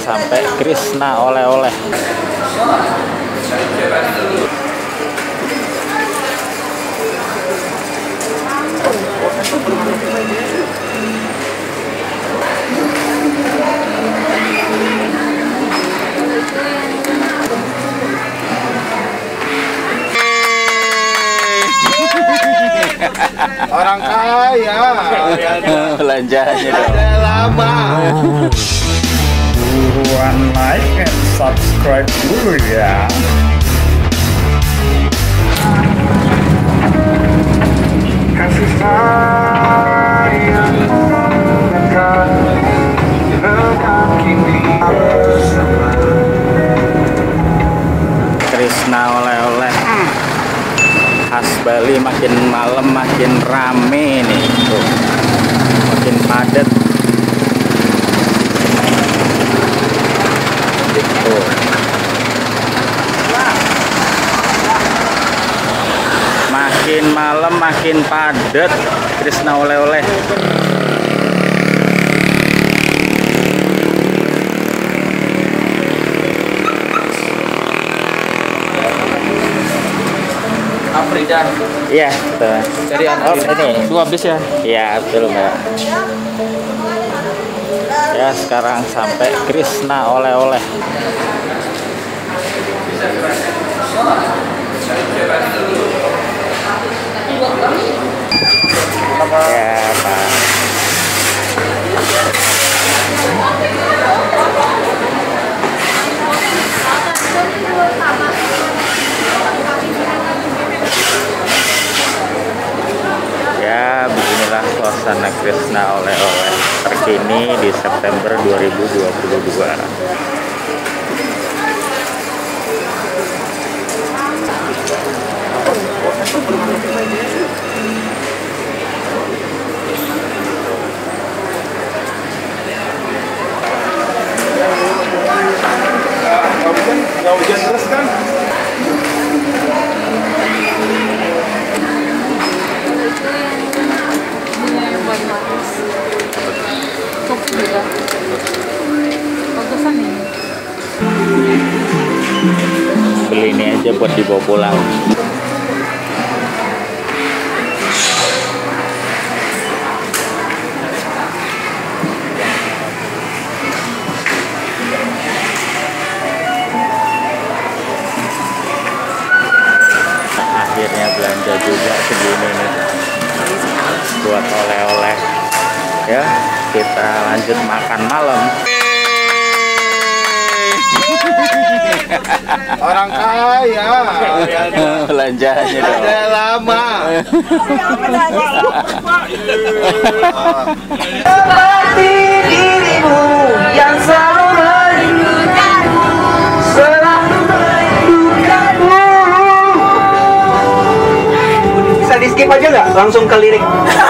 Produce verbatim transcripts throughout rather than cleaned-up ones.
sampai Krishna oleh-oleh. Orang kaya belanjanya udah lama. Buruan like and subscribe dulu ya. Kasih sayang dekat dekat kini bersama. Krishna oleh-oleh khas Bali, makin malam makin rame nih tuh, makin padat gitu. Makin malam makin padat Krishna oleh-oleh. Afrida. Iya, betul. Dari Oh, ini. dua bis ya? Iya, betul, Mbak. Ya, sekarang sampai Krishna oleh-oleh. Ya, Pak. Ya, beginilah suasana Krishna oleh-oleh terkini di September dua ribu dua puluh dua. Nggak hujan, nggak hujan terus kan? Kopi juga bagusan ini. Beli ini aja buat dibawa pulang. Akhirnya belanja juga segini nih buat oleh-oleh. Ya, kita lanjut makan malam. Orang kaya Belanjanya dong. udah lama. Seperti dirimu yang selalu merindukanmu, selalu merindukanmu. Bisa di skip aja nggak? Langsung ke lirik.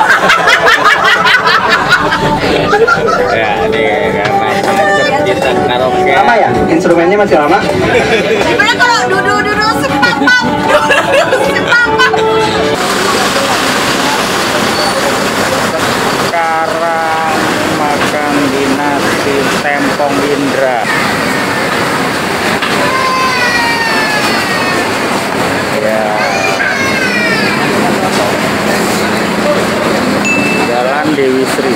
Ya, ini karena macet kita karaoke. Lama ya? Instrumennya masih lama? Gimana kalau duduk-duduk sepapap? Duduk sepapap. Sekarang makan di nasi tempong Indra. Ya. Jalan Dewi Sri.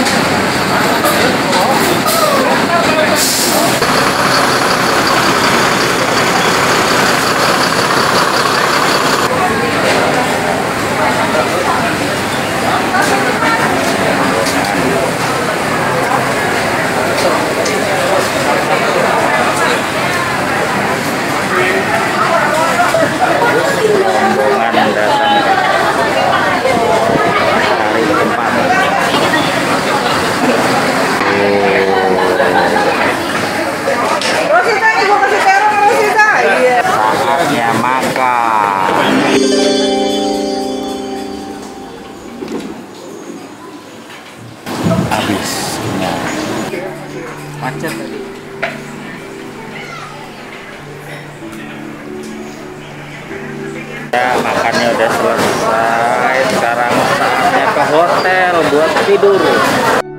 Rombongan datang cari tempat. Saatnya makan. Habis. Macet tadi. Ya, makannya udah selesai. Sekarang saatnya ke hotel buat tidur.